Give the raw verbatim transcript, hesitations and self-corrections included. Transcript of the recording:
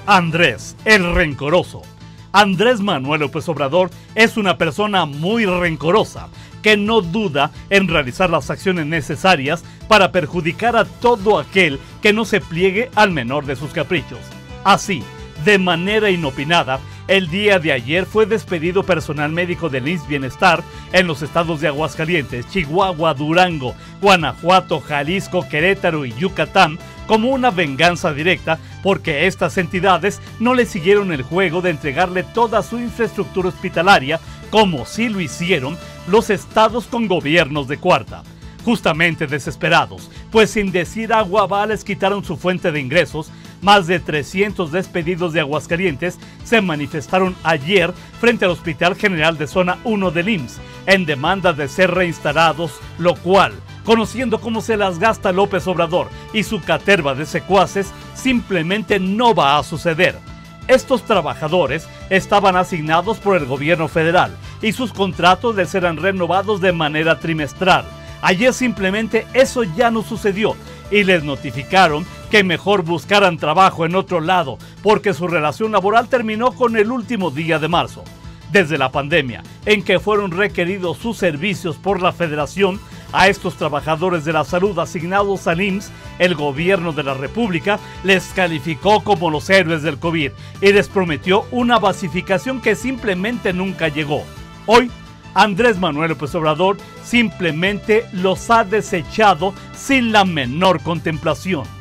Andrés, el rencoroso. Andrés Manuel López Obrador es una persona muy rencorosa, que no duda en realizar las acciones necesarias para perjudicar a todo aquel que no se pliegue al menor de sus caprichos. Así, de manera inopinada, el día de ayer fue despedido personal médico del I M S S Bienestar en los estados de Aguascalientes, Chihuahua, Durango, Guanajuato, Jalisco, Querétaro y Yucatán como una venganza directa porque estas entidades no le siguieron el juego de entregarle toda su infraestructura hospitalaria como sí lo hicieron los estados con gobiernos de cuarta. Justamente desesperados, pues sin decir agua va les quitaron su fuente de ingresos. Más de trescientos despedidos de Aguascalientes se manifestaron ayer frente al Hospital General de Zona uno del I M S S en demanda de ser reinstalados, lo cual, conociendo cómo se las gasta López Obrador y su caterva de secuaces, simplemente no va a suceder. Estos trabajadores estaban asignados por el gobierno federal y sus contratos les serán renovados de manera trimestral. Ayer simplemente eso ya no sucedió y les notificaron que mejor buscaran trabajo en otro lado porque su relación laboral terminó con el último día de marzo. Desde la pandemia, en que fueron requeridos sus servicios por la Federación, a estos trabajadores de la salud asignados al I M S S, el gobierno de la República les calificó como los héroes del COVID y les prometió una basificación que simplemente nunca llegó. Hoy, Andrés Manuel López Obrador simplemente los ha desechado sin la menor contemplación.